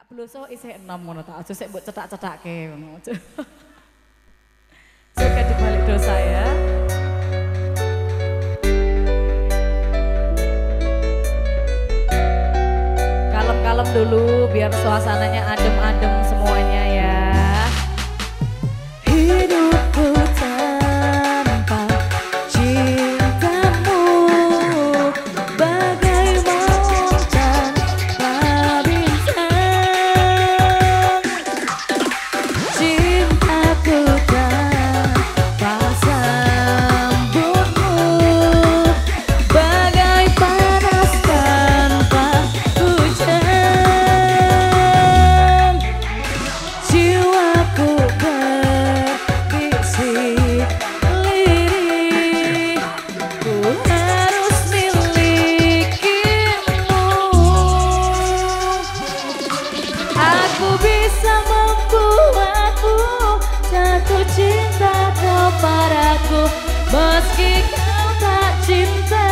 Kak Bluso isih enom ngono ta, aja sik mbok cetak-cetakke ngono. Jaga di balik dosa ya. Kalem-kalem dulu biar suasananya adem-adem semuanya ya. Hidupku tanpa cintamu bagai malam tanpa bintang. Cintaku tanpa sambutmu bagai panas tanpa hujan. Jiwaku berbisik lirih, ku harus milikimu. Aku bisa membuatmu jatuh cinta kepadaku, meski kau tak cinta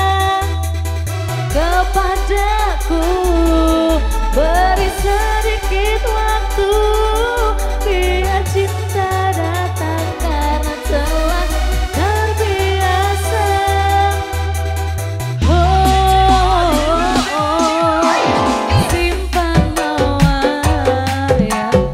kepadaku. Beri sedikit waktu, biar cinta datang karena telah terbiasa. Oh, simpan mawar yang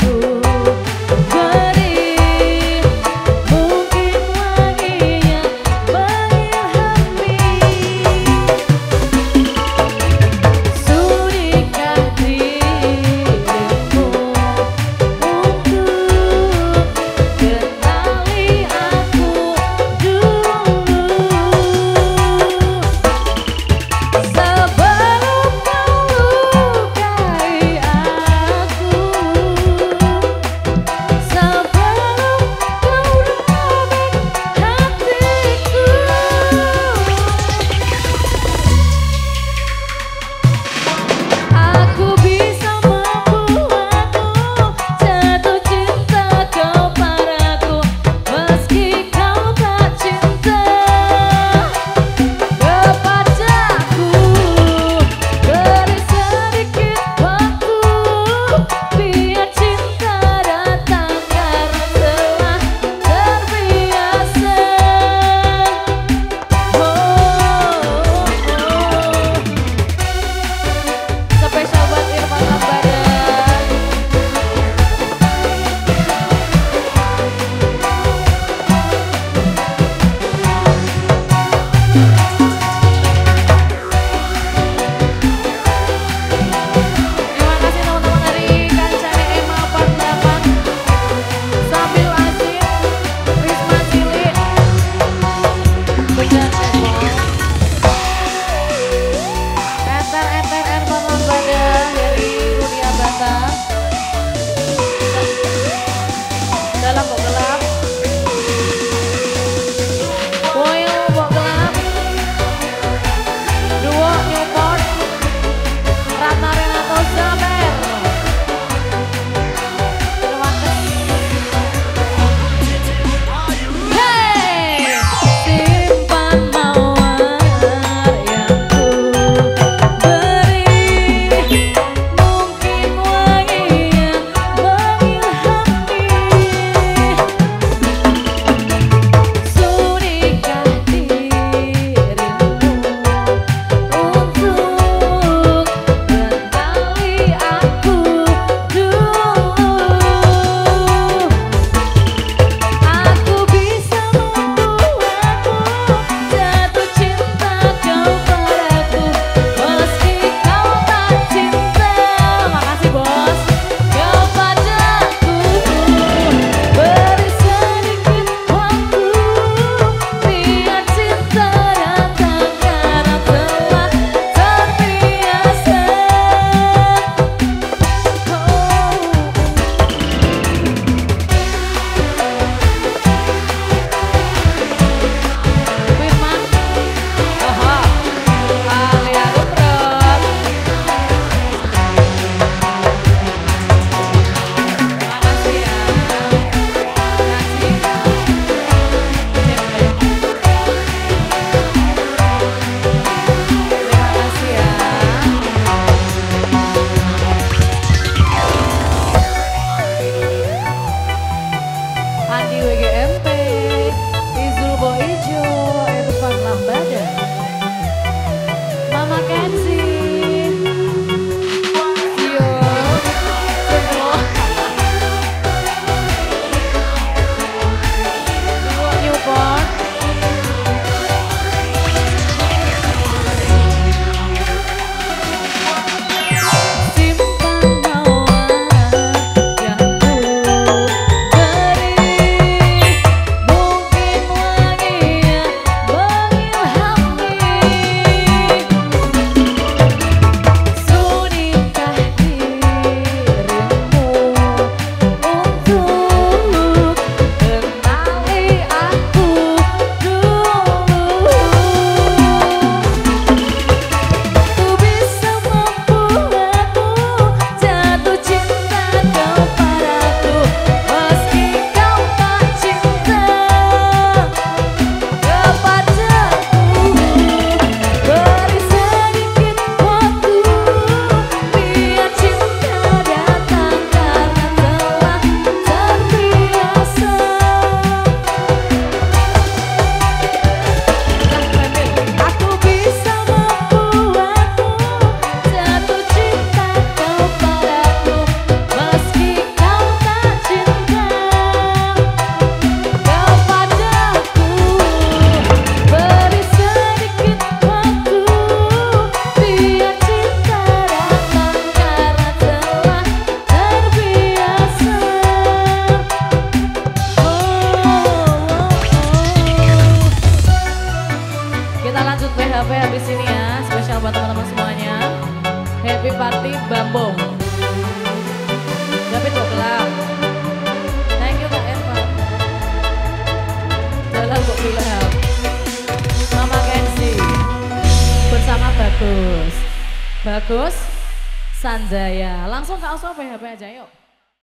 Bagus. Sanjaya. Langsung ke Auso PHP aja yuk.